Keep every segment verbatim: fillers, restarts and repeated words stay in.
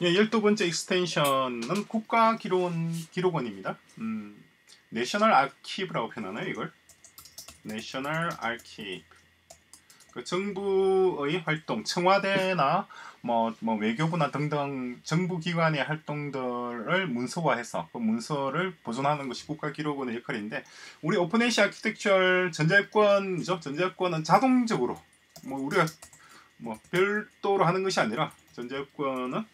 예, 열두 번째 익스텐션은 국가 기록원, 기록원입니다. 음, 내셔널 아키브라고 표현하나요, 이걸? 내셔널 아키브. 그 정부의 활동, 청와대나 뭐, 뭐 외교부나 등등 정부기관의 활동들을 문서화해서 그 문서를 보존하는 것이 국가기록원의 역할인데, 우리 오픈에이시 아키텍처 전자여권이죠. 전자여권은 자동적으로 뭐 우리가 뭐 별도로 하는 것이 아니라 전자여권은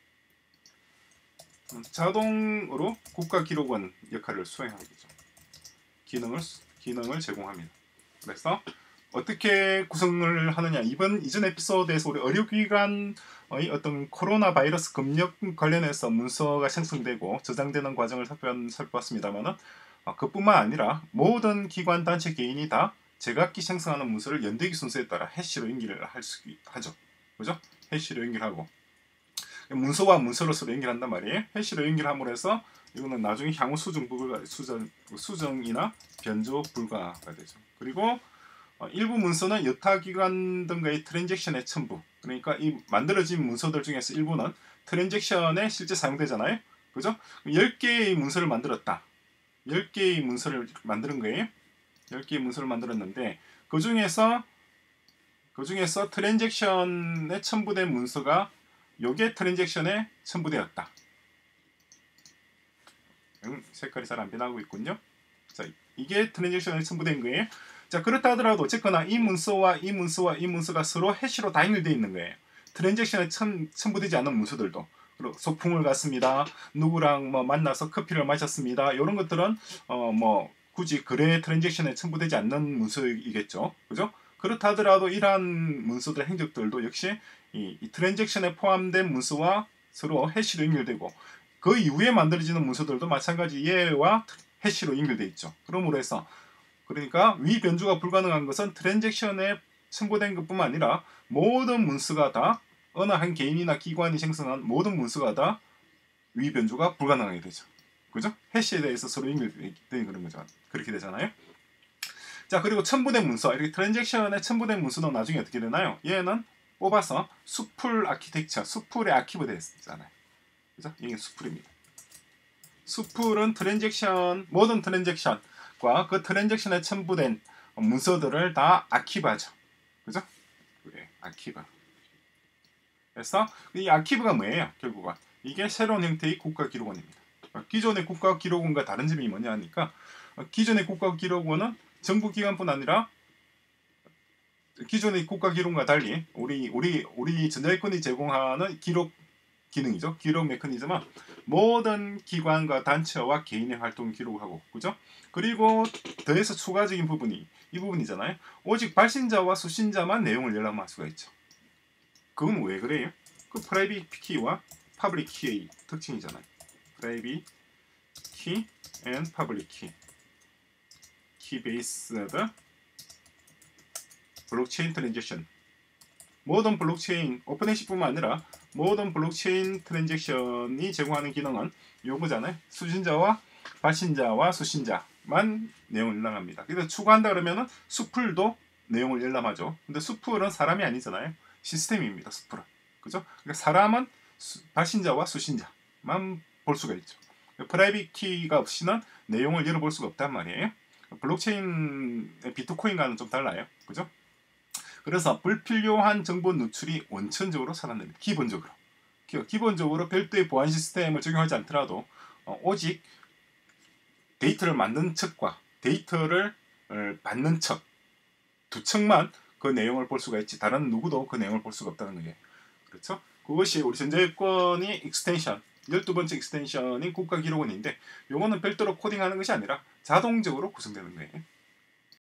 자동으로 국가기록원 역할을 수행하게 되죠. 기능을 기능을 제공합니다. 그래서 어떻게 구성을 하느냐, 이번 이전 에피소드에서 우리 의료기관의 어떤 코로나 바이러스 검역 관련해서 문서가 생성되고 저장되는 과정을 살펴봤습니다만은 어, 그뿐만 아니라 모든 기관, 단체, 개인이 다 제각기 생성하는 문서를 연대기 순서에 따라 해시로 연결을 할 수 하죠. 그죠? 해시로 연결하고 문서와 문서로 서로 연결한단 말이에요. 해시로 연결함으로 해서 이거는 나중에 향후 수정 불가, 수정, 수정이나 변조 불가가 되죠. 그리고 어, 일부 문서는 여타기관 등과의 트랜잭션의 첨부, 그러니까 이 만들어진 문서들 중에서 일부는 트랜잭션에 실제 사용되잖아요. 그죠? 열 개의 문서를 만들었다. 열 개의 문서를 만드는 거예요. 열 개의 문서를 만들었는데 그 중에서 그 중에서 트랜잭션에 첨부된 문서가 요게 트랜잭션에 첨부되었다. 음, 색깔이 잘 안 변하고 있군요. 자, 이게 트랜잭션에 첨부된 거예요. 자, 그렇다 하더라도 어쨌거나 이 문서와 이 문서와 이 문서가 서로 해시로 다 연결되어 있는 거예요. 트랜잭션에 첨, 첨부되지 않은 문서들도. 그리고 소풍을 갔습니다. 누구랑 뭐 만나서 커피를 마셨습니다. 이런 것들은 어 뭐 굳이 거래 트랜잭션에 첨부되지 않는 문서이겠죠. 그죠? 그렇다 하더라도 이러한 문서들 행적들도 역시 이, 이 트랜잭션에 포함된 문서와 서로 해시로 연결되고, 그 이후에 만들어지는 문서들도 마찬가지 얘와 해시로 연결되어 있죠. 그러므로 해서 그러니까 위 변조가 불가능한 것은 트랜잭션에 첨부된 것뿐만 아니라 모든 문서가 다 어느 한 개인이나 기관이 생성한 모든 문서가 다 위 변조가 불가능하게 되죠. 그죠? 해시에 대해서 서로 연결되는 그런 거죠. 그렇게 되잖아요. 자, 그리고 첨부된 문서, 이렇게 트랜잭션에 첨부된 문서는 나중에 어떻게 되나요? 얘는 뽑아서 수풀 아키텍처, 수풀의 아키브 되잖아요. 그죠? 이게 수풀입니다. 수풀은 트랜잭션, 모든 트랜잭션과 그 트랜잭션에 첨부된 문서들을 다 아키브하죠. 그죠? 그래, 아키브. 그래서 이 아키브가 뭐예요? 결국은 이게 새로운 형태의 국가기록원입니다. 기존의 국가기록원과 다른 점이 뭐냐 하니까, 기존의 국가기록원은 정부기관뿐 아니라 기존의 국가기록원과 달리 우리 우리 우리 전자여권이 제공하는 기록 기능이죠. 기록 메커니즘은 모든 기관과 단체와 개인의 활동을 기록하고, 그죠? 그리고 더해서 추가적인 부분이 이 부분이잖아요. 오직 발신자와 수신자만 내용을 열람할 수가 있죠. 그건 왜 그래요? 그 프라이빗 키와 퍼블릭 키의 특징이잖아요. 프라이빗 키 앤 퍼블릭 키. 키 베이스드 블록체인 트랜잭션. 모든 블록체인, 오픈에이시뿐만 아니라 모든 블록체인 트랜잭션이 제공하는 기능은 요거잖아요. 수신자와 발신자와 수신자만 내용을 열람합니다. 그래서 추가한다 그러면은 수풀도 내용을 열람하죠. 근데 수풀은 사람이 아니잖아요. 시스템입니다. 수풀은. 그죠? 그러니까 사람은 수, 발신자와 수신자만 볼 수가 있죠. 프라이빗 키가 없이는 내용을 열어볼 수가 없단 말이에요. 블록체인 비트코인과는 좀 달라요. 그죠? 그래서 불필요한 정보 누출이 원천적으로 차단됩니다. 기본적으로. 기본적으로 별도의 보안 시스템을 적용하지 않더라도 어, 오직 데이터를 만든 척과 데이터를 받는 척, 두 척만 그 내용을 볼 수가 있지, 다른 누구도 그 내용을 볼 수가 없다는 거예요. 그렇죠? 그것이 우리 전자여권이 익스텐션, 열두 번째 익스텐션인 국가기록원인데, 요거는 별도로 코딩하는 것이 아니라 자동적으로 구성되는 거예요.